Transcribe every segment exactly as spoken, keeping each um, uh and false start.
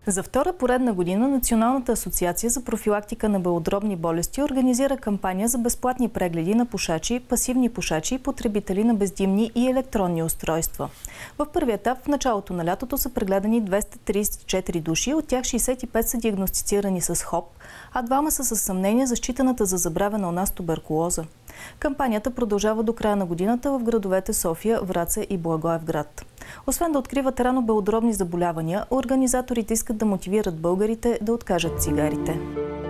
За втора поредна година Националната асоциация за профилактика на белодробни болести организира кампания за безплатни прегледи на пушачи, пасивни пушачи и потребители на бездимни и електронни устройства. В първи етап в началото на лятото са прегледани двеста тридесет и четири души, от тях шейсет и пет са диагностицирани с ХОП, а двама са със съмнение за считаната за забравена у нас туберкулоза. Кампанията продължава до края на годината в градовете София, Враца и Благоевград. Освен да откриват рано белодробни заболявания, организаторите искат да мотивират българите да откажат цигарите.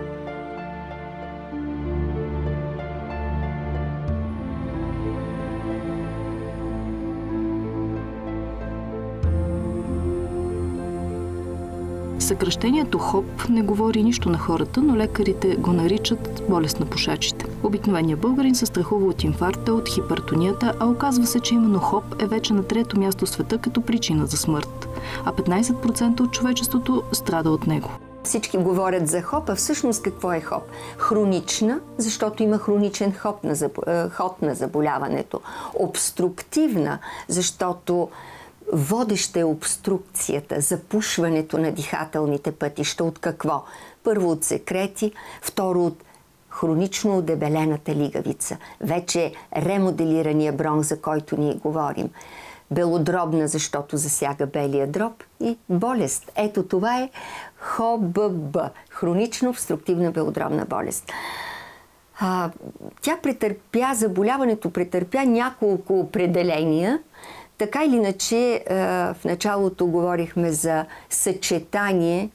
Съкращението ХОП не говори нищо на хората, но лекарите го наричат болест на пушачите. Обикновеният българин се страхува от инфаркта, от хипертонията, а оказва се, че именно ХОП е вече на трето място в света като причина за смърт. А петнайсет процента от човечеството страда от него. Всички говорят за ХОП, а всъщност какво е ХОП? Хронична, защото има хроничен ход на, заб... ход на заболяването. Обструктивна, защото водеща е обструкцията, запушването на дихателните пътища. От какво? Първо от секрети, второ от хронично удебелената лигавица. Вече ремоделирания бронх, за който ние говорим. Белодробна, защото засяга белия дроб, и болест. Ето това е ХОББ. Хронично обструктивна белодробна болест. А, тя претърпя, заболяването претърпя няколко определения. Така или иначе, в началото говорихме за съчетание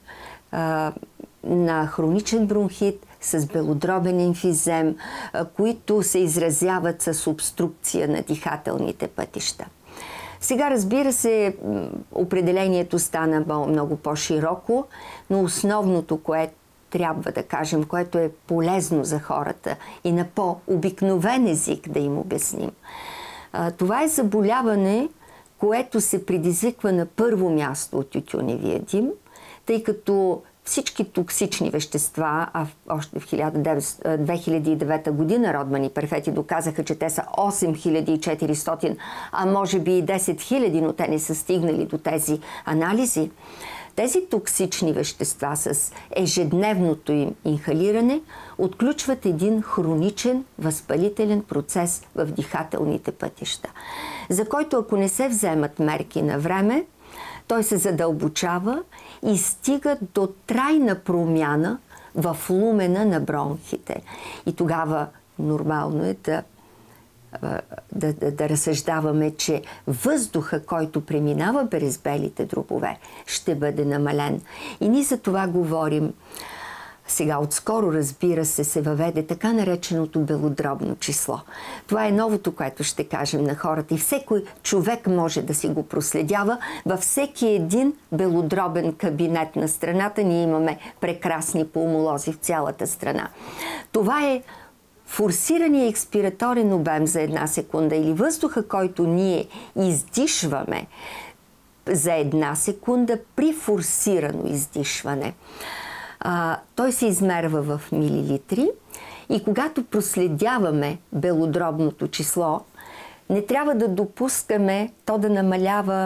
на хроничен бронхит с белодробен емфизем, които се изразяват с обструкция на дихателните пътища. Сега, разбира се, определението стана много по-широко, но основното, което трябва да кажем, което е полезно за хората и на по-обикновен език да им обясним, това е заболяване, което се предизвиква на първо място от тютюневия дим, тъй като всички токсични вещества, а още в две хиляди и девета година Родман и Перфети доказаха, че те са осем хиляди и четиристотин, а може би и десет хиляди, но те не са стигнали до тези анализи. Тези токсични вещества с ежедневното им инхалиране отключват един хроничен възпалителен процес в дихателните пътища, за който, ако не се вземат мерки на време, той се задълбочава и стига до трайна промяна в лумена на бронхите. И тогава нормално е да Да, да, да разсъждаваме, че въздуха, който преминава през белите дробове, ще бъде намален. И ние за това говорим. Сега, отскоро, разбира се, се въведе така нареченото белодробно число. Това е новото, което ще кажем на хората. И всеки човек може да си го проследява. Във всеки един белодробен кабинет на страната ние имаме прекрасни пулмолози в цялата страна. Това е форсирания експираторен обем за една секунда или въздуха, който ние издишваме за една секунда при форсирано издишване. А, той се измерва в милилитри и когато проследяваме белодробното число, не трябва да допускаме то да намалява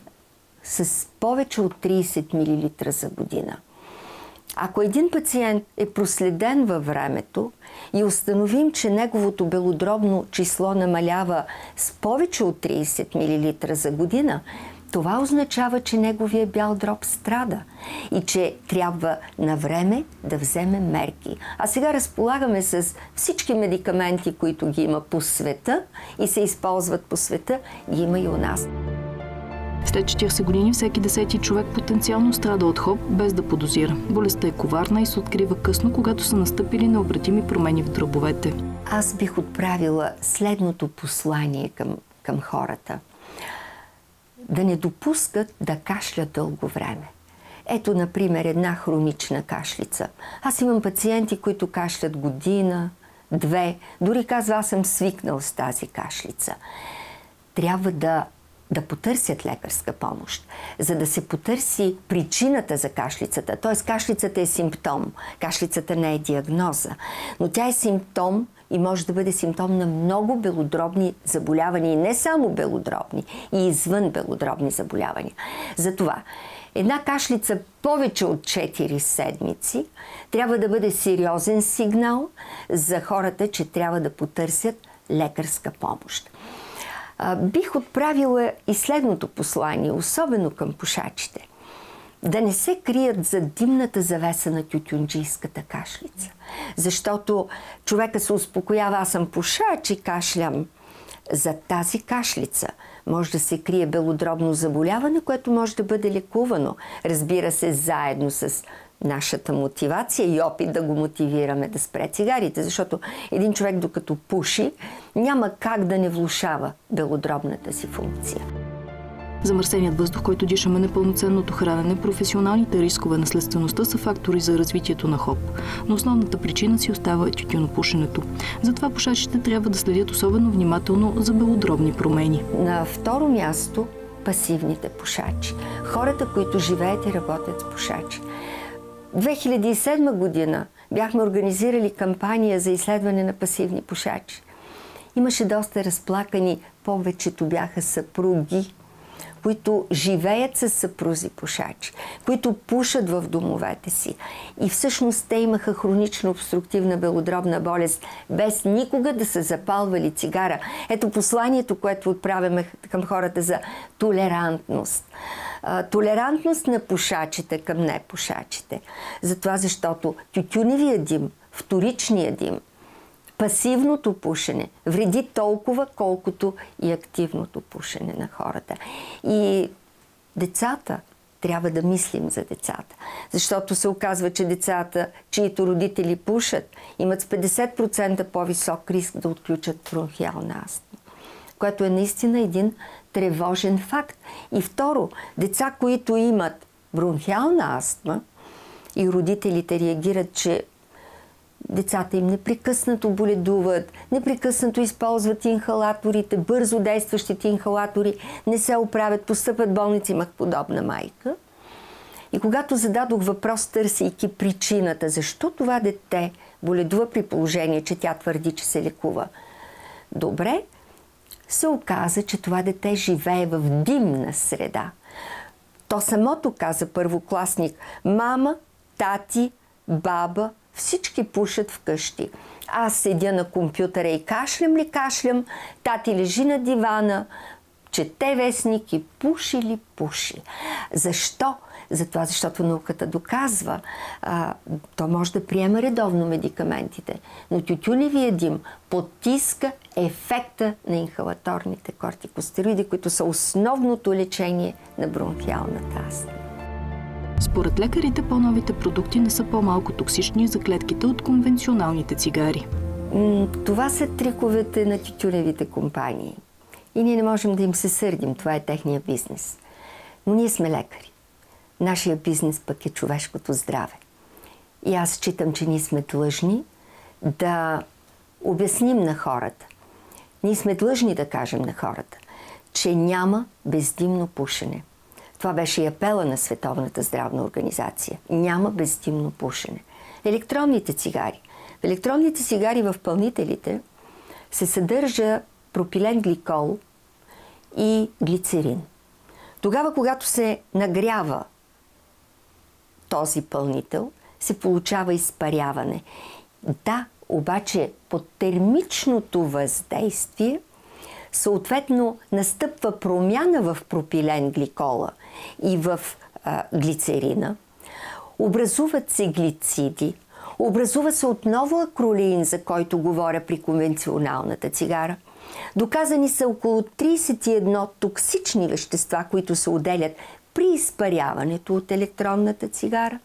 с повече от трийсет милилитра за година. Ако един пациент е проследен във времето и установим, че неговото белодробно число намалява с повече от трийсет милилитра за година, това означава, че неговия бял дроб страда и че трябва на време да вземем мерки. А сега разполагаме с всички медикаменти, които ги има по света и се използват по света, ги има и у нас. След четирийсет години всеки десети човек потенциално страда от ХОП, без да подозира. Болестта е коварна и се открива късно, когато са настъпили необратими промени в дробовете. Аз бих отправила следното послание към, към хората. Да не допускат да кашлят дълго време. Ето, например, една хронична кашлица. Аз имам пациенти, които кашлят година, две, дори казва, аз съм свикнал с тази кашлица. Трябва да да потърсят лекарска помощ, за да се потърси причината за кашлицата. Т.е. кашлицата е симптом. Кашлицата не е диагноза, но тя е симптом и може да бъде симптом на много белодробни заболявания. И не само белодробни, и извън белодробни заболявания. Затова Една кашлица повече от четири седмици трябва да бъде сериозен сигнал за хората, че трябва да потърсят лекарска помощ. А, бих отправила и следното послание, особено към пушачите. Да не се крият за димната завеса на тютюнджийската кашлица. Защото човека се успокоява, аз съм пушач и кашлям. За тази кашлица може да се крие белодробно заболяване, което може да бъде лекувано. Разбира се, заедно с нашата мотивация и опит да го мотивираме да спре цигарите, защото един човек, докато пуши, няма как да не влошава белодробната си функция. Замърсеният въздух, който дишаме, непълноценното хранене, професионалните рискове, наследствеността са фактори за развитието на ХОП. Но основната причина си остава тютюнопушенето. Затова пушачите трябва да следят особено внимателно за белодробни промени. На второ място пасивните пушачи. Хората, които живеят и работят с пушачи. две хиляди и седма година бяхме организирали кампания за изследване на пасивни пушачи. Имаше доста разплакани, повечето бяха съпруги, които живеят с съпрузи пушачи, които пушат в домовете си. И всъщност те имаха хронична обструктивна белодробна болест, без никога да са запалвали цигара. Ето посланието, което отправяме към хората за толерантност. Толерантност на пушачите към непушачите. Затова, защото тютюневия дим, вторичния дим, пасивното пушене вреди толкова, колкото и активното пушене на хората. И децата, трябва да мислим за децата. Защото се оказва, че децата, чието родители пушат, имат с петдесет процента по-висок риск да отключат бронхиална астма. Което е наистина един тревожен факт. И второ, деца, които имат бронхиална астма и родителите реагират, че децата им непрекъснато боледуват, непрекъснато използват инхалаторите, бързо действащите инхалатори, не се оправят, постъпват в болници. Имах подобна майка. И когато зададох въпрос, търсейки причината, защо това дете боледува при положение, че тя твърди, че се лекува добре, се оказа, че това дете живее в димна среда. То самото каза първокласник: мама, тати, баба, всички пушат вкъщи. Аз седя на компютъра и кашлям ли кашлям, тати лежи на дивана, чете вестник и пуши ли пуши. Защо? Затова, защото науката доказва. А, то може да приема редовно медикаментите, но тютюневия дим потиска ефекта на инхалаторните кортикостероиди, които са основното лечение на бронхиалната астма. Според лекарите, по-новите продукти не са по-малко токсични за клетките от конвенционалните цигари. Това са триковете на тютюневите компании. И ние не можем да им се сърдим. Това е техния бизнес. Но ние сме лекари. Нашия бизнес пък е човешкото здраве. И аз считам, че ние сме длъжни да обясним на хората. Ние сме длъжни да кажем на хората, че няма бездимно пушене. Това беше и апела на Световната здравна организация. Няма бездимно пушене. Електронните цигари. В електронните цигари в пълнителите се съдържа пропилен гликол и глицерин. Тогава, когато се нагрява този пълнител, се получава изпаряване. Да, обаче под термичното въздействие съответно настъпва промяна в пропилен гликола и в а, глицерина. Образуват се глициди, образува се отново акролеин, за който говоря при конвенционалната цигара. Доказани са около тридесет и едно токсични вещества, които се отделят при изпаряването от електронната цигара.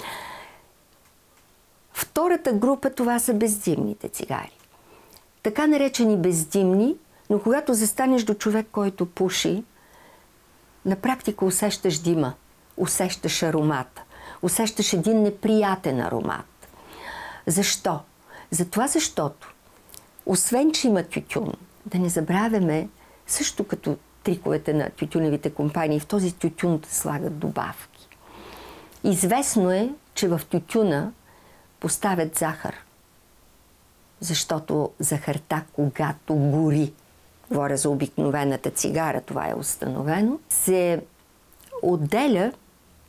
Втората група, това са бездимните цигари. Така наречени бездимни, но когато застанеш до човек, който пуши, на практика усещаш дима, усещаш аромата, усещаш един неприятен аромат. Защо? Затова, защото, освен че има тютюн, да не забравяме, също като триковете на тютюневите компании, в този тютюн да слагат добавки. Известно е, че в тютюна поставят захар, защото захарта, когато гори, говоря за обикновената цигара, това е установено, се отделя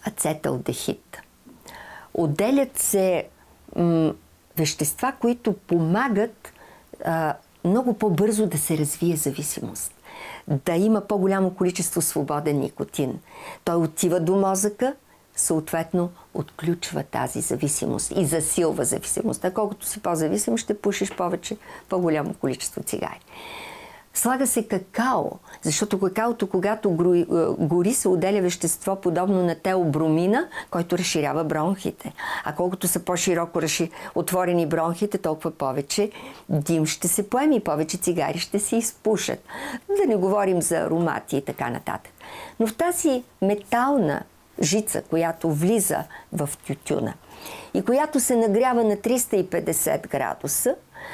ацеталдехид. Отделят се м, вещества, които помагат а, много по-бързо да се развие зависимост. Да има по-голямо количество свободен никотин. Той отива до мозъка, съответно отключва тази зависимост и засилва зависимостта. Колкото си по-зависим, ще пушиш повече, по-голямо количество цигари. Слага се какао, защото какаото, когато гори, се отделя вещество подобно на теобромина, който разширява бронхите. А колкото са по-широко отворени бронхите, толкова повече дим ще се поеми, повече цигари ще се изпушат. Да не говорим за аромати и така нататък. Но в тази метална жица, която влиза в тютюна и която се нагрява на триста и петдесет градуса,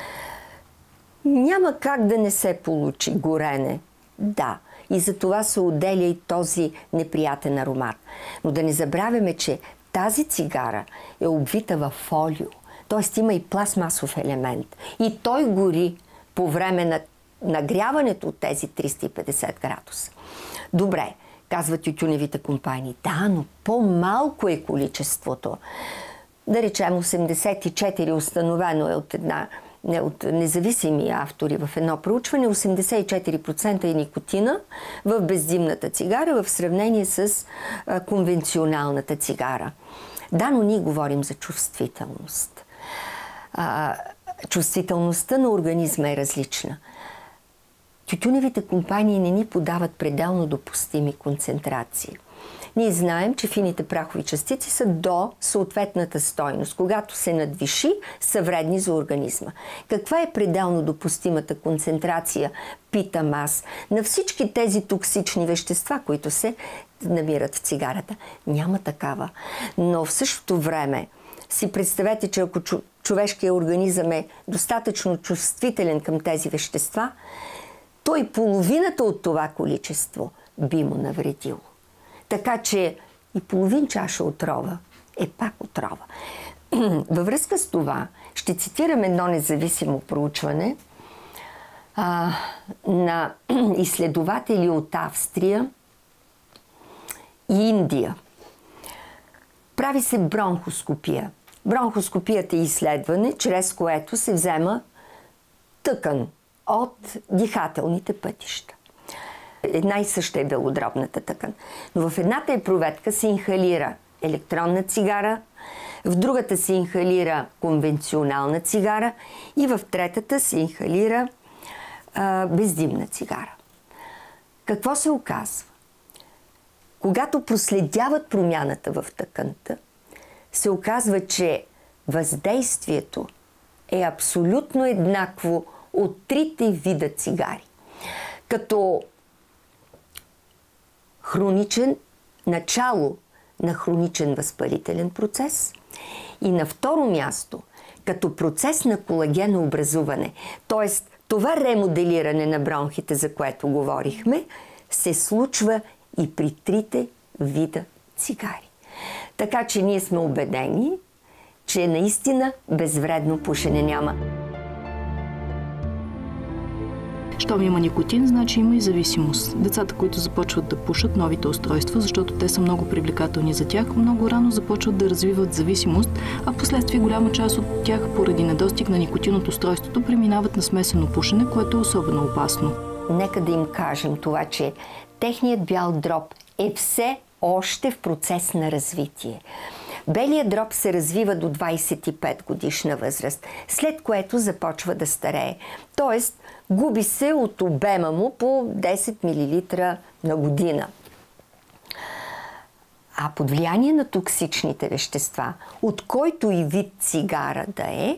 няма как да не се получи горене. Да, и за това се отделя и този неприятен аромат. Но да не забравяме, че тази цигара е обвита във фолио, т.е. има и пластмасов елемент. И той гори по време на нагряването от тези триста и петдесет градуса. Добре, казват тютюневите компании. Да, но по-малко е количеството. Да речем осемдесет и четири, установено е от една не, от независими автори в едно проучване, осемдесет и четири процента е никотина в бездимната цигара в сравнение с а, конвенционалната цигара. Да, но ние говорим за чувствителност. А, чувствителността на организма е различна. Тютюневите компании не ни подават пределно допустими концентрации. Ние знаем, че фините прахови частици са до съответната стойност. Когато се надвиши, са вредни за организма. Каква е пределно допустимата концентрация, питам аз, на всички тези токсични вещества, които се намират в цигарата? Няма такава. Но в същото време си представете, че ако човешкият организъм е достатъчно чувствителен към тези вещества, то и половината от това количество би му навредило. Така че и половин чаша отрова е пак отрова. Във връзка с това ще цитирам едно независимо проучване а, на изследователи от Австрия и Индия. Прави се бронхоскопия. Бронхоскопията е изследване, чрез което се взема тъкан от дихателните пътища. Една и съща е белодробната тъкан. Но в едната епроветка се инхалира електронна цигара, в другата се инхалира конвенционална цигара и в третата се инхалира а, бездимна цигара. Какво се оказва? Когато проследяват промяната в тъканта, се оказва, че въздействието е абсолютно еднакво от трите вида цигари. Като хроничен, начало на хроничен възпалителен процес и на второ място като процес на колагенообразуване, т.е. това ремоделиране на бронхите, за което говорихме, се случва и при трите вида цигари. Така че ние сме убедени, че наистина безвредно пушене няма. Щом има никотин, значи има и зависимост. Децата, които започват да пушат новите устройства, защото те са много привлекателни за тях, много рано започват да развиват зависимост, а впоследствие голяма част от тях, поради недостиг на никотин от устройството, преминават на смесено пушене, което е особено опасно. Нека да им кажем това, че техният бял дроб е все още в процес на развитие. Белият дроб се развива до двадесет и пет годишна възраст, след което започва да старее. Тоест, губи се от обема му по десет милилитра на година. А под влияние на токсичните вещества, от който и вид цигара да е,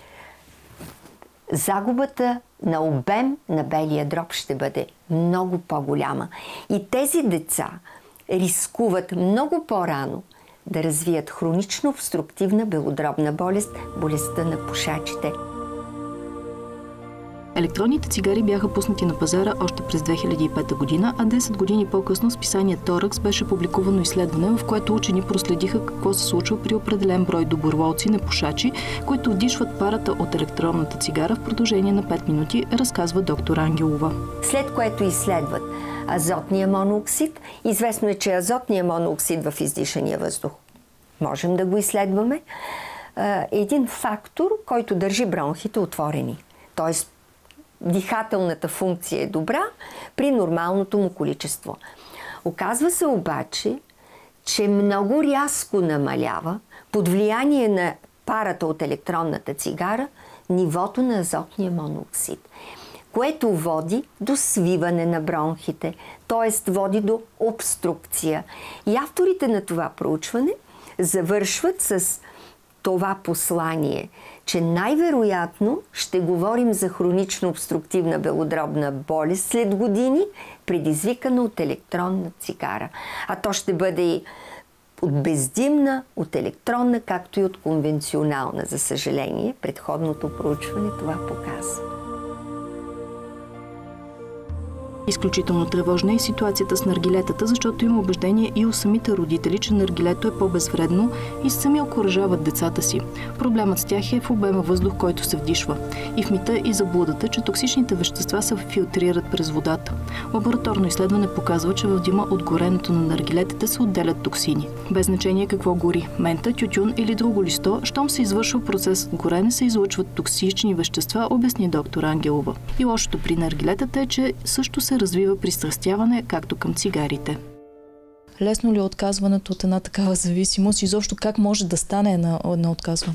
загубата на обем на белия дроб ще бъде много по-голяма. И тези деца рискуват много по-рано да развият хронично обструктивна белодробна болест, болестта на пушачите. Електронните цигари бяха пуснати на пазара още през две хиляди и пета година, а десет години по-късно в списание Торакс беше публикувано изследване, в което учени проследиха какво се случва при определен брой доброволци непушачи, които вдишват парата от електронната цигара в продължение на пет минути, разказва доктор Ангелова. След което изследват азотния монооксид. Известно е, че азотния монооксид в издишания въздух можем да го изследваме. Един фактор, който държи бронхите отворени. Тоест, дихателната функция е добра при нормалното му количество. Оказва се обаче, че много рязко намалява под влияние на парата от електронната цигара нивото на азотния монооксид, което води до свиване на бронхите, т.е. води до обструкция. И авторите на това проучване завършват с това послание, че най-вероятно ще говорим за хронично обструктивна белодробна болест след години, предизвикана от електронна цигара. А то ще бъде и от бездимна, от електронна, както и от конвенционална. За съжаление, предходното проучване това показва. Изключително тревожна е ситуацията с наргилетата, защото има убеждение и у самите родители, че наргилето е по-безвредно и сами окуражават децата си. Проблемът с тях е в обема въздух, който се вдишва. И в мита и заблудата, че токсичните вещества се филтрират през водата. Лабораторно изследване показва, че в дима от горенето на наргилетите се отделят токсини. Без значение какво гори – мента, тютюн или друго листо, щом се извършва процесът горене, се излъчват токсични вещества, обясни доктор Ангелова. И лошото при наргилетата е, че също се развива пристрастяване, както към цигарите. Лесно ли е отказването от една такава зависимост? Изобщо как може да стане на едно отказване?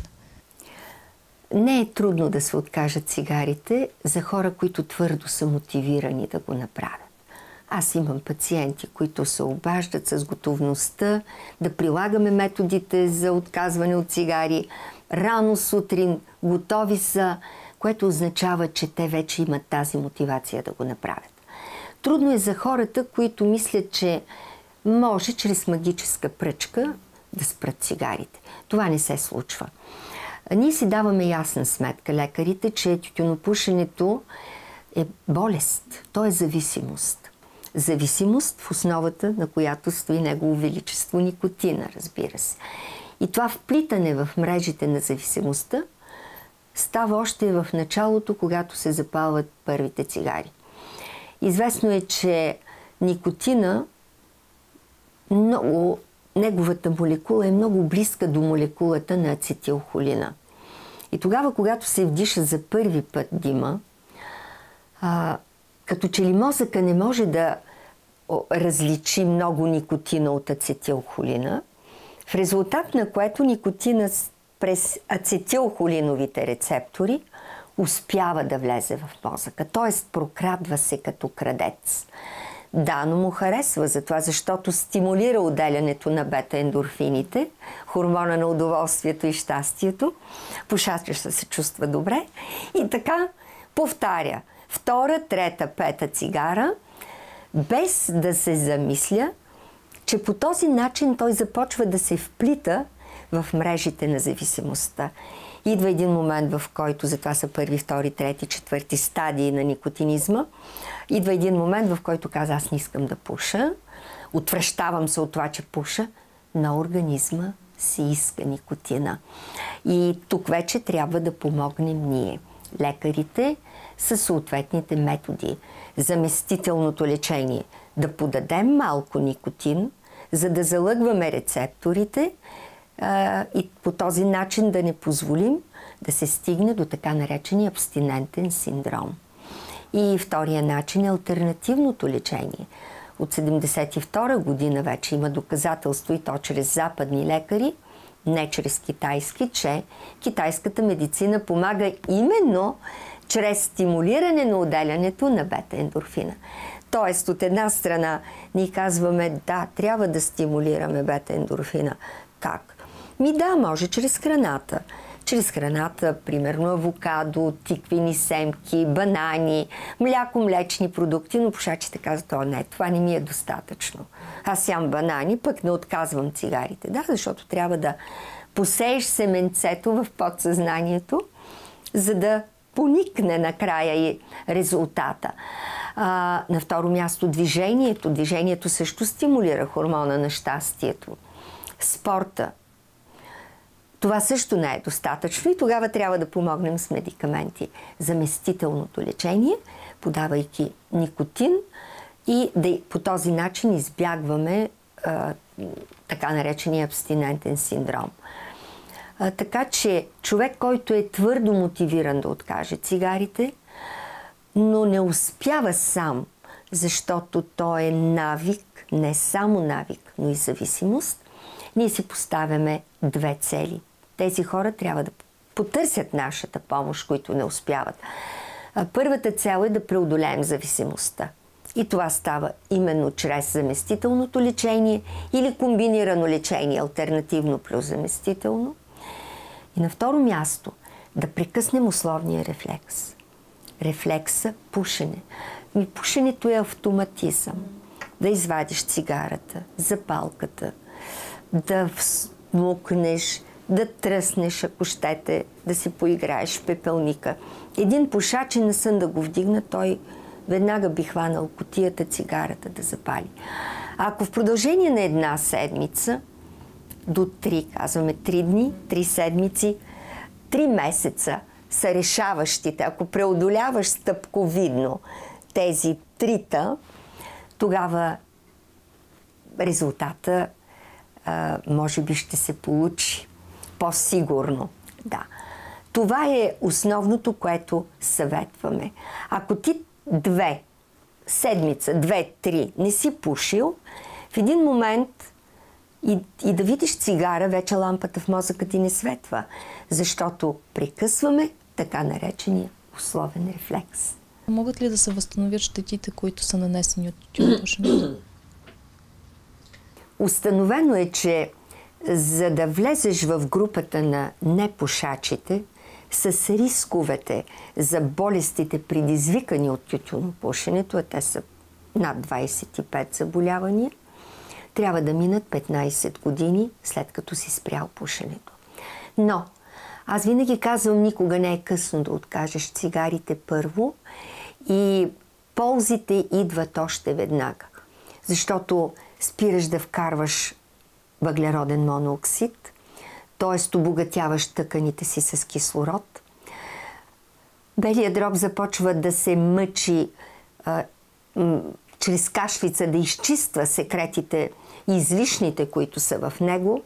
Не е трудно да се откажат цигарите за хора, които твърдо са мотивирани да го направят. Аз имам пациенти, които се обаждат с готовността да прилагаме методите за отказване от цигари. Рано сутрин готови са, което означава, че те вече имат тази мотивация да го направят. Трудно е за хората, които мислят, че може чрез магическа пръчка да спрат цигарите. Това не се случва. Ние си даваме ясна сметка, лекарите, че тютюнопушенето е болест. То е зависимост. Зависимост, в основата на която стои негово величество никотина, разбира се. И това вплитане в мрежите на зависимостта става още в началото, когато се запалват първите цигари. Известно е, че никотина, много, неговата молекула е много близка до молекулата на ацетилхолина. И тогава, когато се вдиша за първи път дима, а, като че ли мозъка не може да различи много никотина от ацетилхолина, в резултат на което никотина през ацетилхолиновите рецептори успява да влезе в мозъка, т.е. прокрадва се като крадец. Да, но му харесва за това, защото стимулира отделянето на бета-ендорфините, хормона на удоволствието и щастието. Пушачът се чувства добре и така повтаря втора, трета, пета цигара, без да се замисля, че по този начин той започва да се вплита в мрежите на зависимостта. Идва един момент, в който, затова са първи, втори, трети, четвърти стадии на никотинизма, идва един момент, в който каза, аз не искам да пуша, отвръщавам се от това, че пуша, на организма си иска никотина. И тук вече трябва да помогнем ние, лекарите, със съответните методи. Заместителното лечение. Да подадем малко никотин, за да залъгваме рецепторите, и по този начин да не позволим да се стигне до така наречения абстинентен синдром. И втория начин е алтернативното лечение. От седемдесет и втора година вече има доказателство, и то чрез западни лекари, не чрез китайски, че китайската медицина помага именно чрез стимулиране на отделянето на бета-ендорфина. Тоест, от една страна ние казваме, да, трябва да стимулираме бета-ендорфина. Как? Ми да, може чрез храната. Чрез храната, примерно авокадо, тиквени семки, банани, мляко, млечни продукти, но пушачите казват, о, не, това не ми е достатъчно. Аз ям банани, пък не отказвам цигарите. Да, защото трябва да посееш семенцето в подсъзнанието, за да поникне накрая и резултата. А, на второ място движението. Движението също стимулира хормона на щастието. Спорта. Това също не е достатъчно и тогава трябва да помогнем с медикаменти. Заместителното лечение, подавайки никотин и да, по този начин избягваме а, така наречения абстинентен синдром. А, така че човек, който е твърдо мотивиран да откаже цигарите, но не успява сам, защото то е навик, не само навик, но и зависимост, ние си поставяме две цели. Тези хора трябва да потърсят нашата помощ, които не успяват. Първата цел е да преодолеем зависимостта. И това става именно чрез заместителното лечение или комбинирано лечение, алтернативно плюс заместително. И на второ място да прекъснем условния рефлекс. Рефлекса пушене. И пушенето е автоматизъм. Да извадиш цигарата, запалката, да смукнеш, да тръснеш, ако щете, да си поиграеш в пепелника. Един пушач и на сън да го вдигна, той веднага би хванал кутията, цигарата да запали. А ако в продължение на една седмица, до три, казваме три дни, три седмици, три месеца са решаващите, ако преодоляваш стъпковидно тези трита, тогава резултата а, може би ще се получи по-сигурно. Да. Това е основното, което съветваме. Ако ти две седмица, две-три не си пушил, в един момент и, и да видиш цигара, вече лампата в мозъка ти не светва, защото прекъсваме така наречения условен рефлекс. Могат ли да се възстановят щетите, които са нанесени от тютюнопушенето? Установено е, че за да влезеш в групата на непушачите, с рисковете за болестите, предизвикани от тютюнопушенето, а те са над двадесет и пет заболявания, трябва да минат петнадесет години след като си спрял пушенето. Но аз винаги казвам, никога не е късно да откажеш цигарите първо и ползите идват още веднага. Защото спираш да вкарваш въглероден монооксид, т.е. обогатяваш тъканите си с кислород. Белият дроб започва да се мъчи а, м- чрез кашвица да изчиства секретите, излишните, които са в него,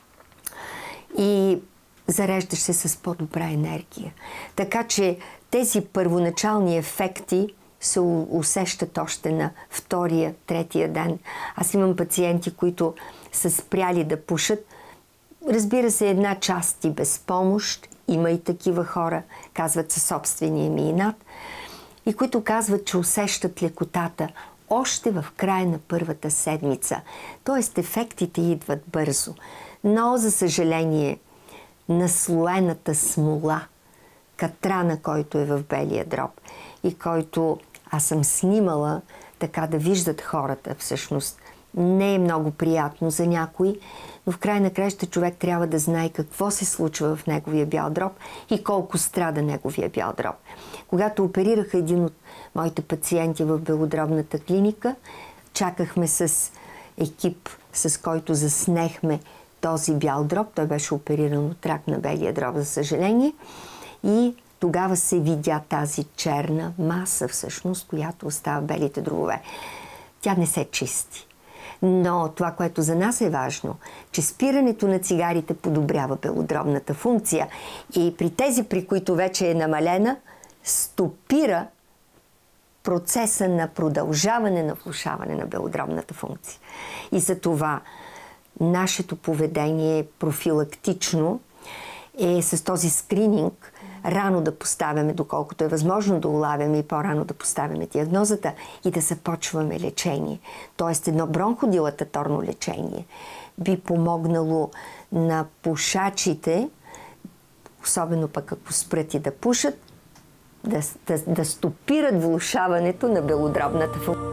и зареждаш се с по-добра енергия. Така че тези първоначални ефекти се усещат още на втория, третия ден. Аз имам пациенти, които са спряли да пушат. Разбира се, една част и без помощ. Има и такива хора, казват със собствения ми инат, и които казват, че усещат лекотата още в края на първата седмица. Тоест ефектите идват бързо. Но, за съжаление, наслоената смола, катрана, който е в белия дроб и който аз съм снимала, така да виждат хората всъщност, не е много приятно за някой, но в край на краища човек трябва да знае какво се случва в неговия бял дроб и колко страда неговия бял дроб. Когато оперираха един от моите пациенти в белодробната клиника, чакахме с екип, с който заснехме този бял дроб. Той беше опериран от рак на белия дроб, за съжаление. И тогава се видя тази черна маса, всъщност, която остава в белите дробове. Тя не се чисти. Но това, което за нас е важно, че спирането на цигарите подобрява белодробната функция и при тези, при които вече е намалена, стопира процеса на продължаване на влошаване на белодробната функция. И за това нашето поведение профилактично е с този скрининг рано да поставяме, доколкото е възможно да улавяме и по-рано да поставяме диагнозата и да започваме лечение. Тоест едно бронходилататорно лечение би помогнало на пушачите, особено пък ако спрат и да пушат, да, да, да стопират влошаването на белодробната функция.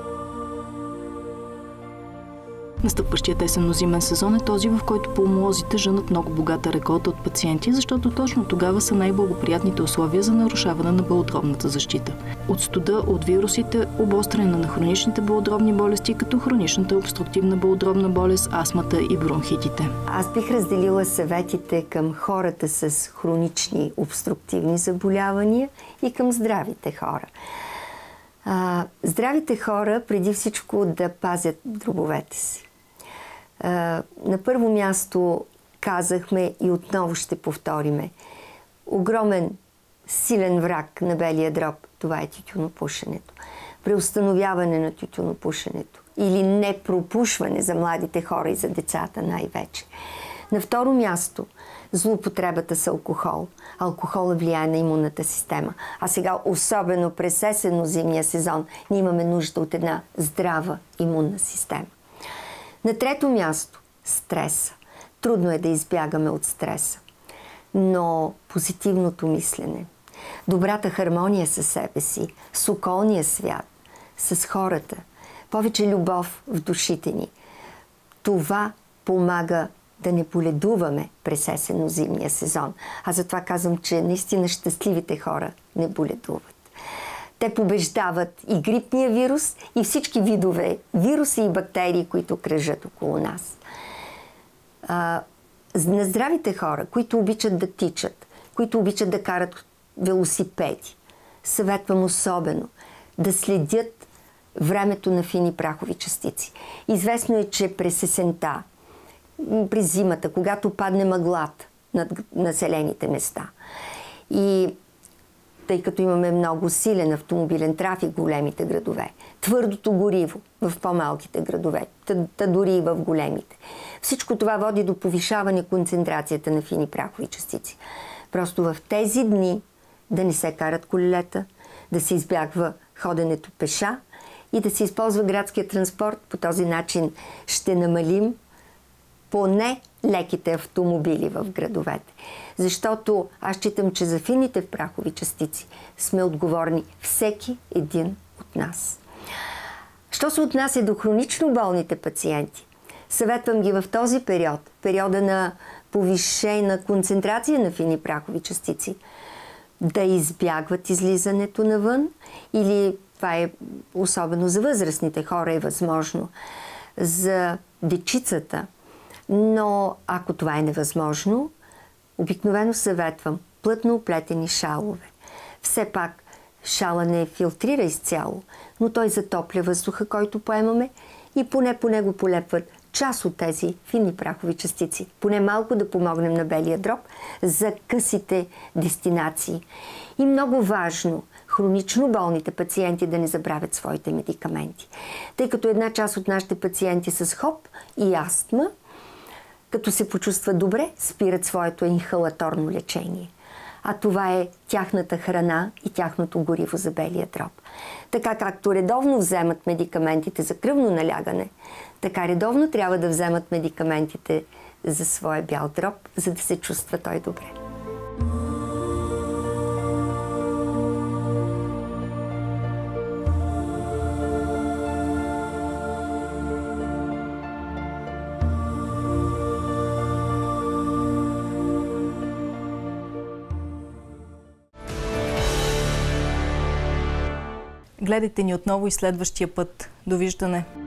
Настъпващият есенно-зимен сезон е този, в който пулмолозите женат много богата реколта от пациенти, защото точно тогава са най-благоприятните условия за нарушаване на белодробната защита. От студа, от вирусите, обостряне на хроничните белодробни болести, като хроничната обструктивна белодробна болест, астмата и бронхитите. Аз бих разделила съветите към хората с хронични обструктивни заболявания и към здравите хора. А, здравите хора преди всичко да пазят дробовете си. А, на първо място казахме и отново ще повториме. Огромен, силен враг на белия дроб, това е тютюнопушенето. Преустановяване на тютюнопушенето или непропушване за младите хора и за децата най-вече. На второ място, злоупотребата с алкохол. Алкохолът влияе на имунната система. А сега, особено през есенно-зимния сезон, ние имаме нужда от една здрава имунна система. На трето място, стреса. Трудно е да избягаме от стреса. Но позитивното мислене, добрата хармония със себе си, с околния свят, с хората, повече любов в душите ни, това помага да не боледуваме през есенно-зимния сезон. А затова казвам, че наистина щастливите хора не боледуват. Те побеждават и грипния вирус, и всички видове вируси и бактерии, които кръжат около нас. А, на здравите хора, които обичат да тичат, които обичат да карат велосипеди, съветвам особено да следят времето на фини прахови частици. Известно е, че през есента, през зимата, когато падне мъглата над населените места и тъй като имаме много силен автомобилен трафик в големите градове, твърдото гориво в по-малките градове, та дори и в големите. Всичко това води до повишаване концентрацията на фини прахови частици. Просто в тези дни да не се карат колелета, да се избягва ходенето пеша и да се използва градския транспорт. По този начин ще намалим поне леките автомобили в градовете. Защото аз считам, че за фините прахови частици сме отговорни всеки един от нас. Що се отнася до хронично болните пациенти, съветвам ги в този период, периода на повишена концентрация на фини прахови частици, да избягват излизането навън или, това е особено за възрастните хора е възможно, за дечицата. Но ако това е невъзможно, обикновено съветвам плътно оплетени шалове. Все пак шала не филтрира изцяло, но той затопля въздуха, който поемаме и поне по него полепват част от тези фини прахови частици. Поне малко да помогнем на белия дроб за късите дестинации. И много важно, хронично болните пациенти да не забравят своите медикаменти. Тъй като една част от нашите пациенти с хоп и астма, като се почувстват добре, спират своето инхалаторно лечение. А това е тяхната храна и тяхното гориво за белия дроб. Така както редовно вземат медикаментите за кръвно налягане, така редовно трябва да вземат медикаментите за своя бял дроб, за да се чувства той добре. Гледайте ни отново и следващия път. Довиждане!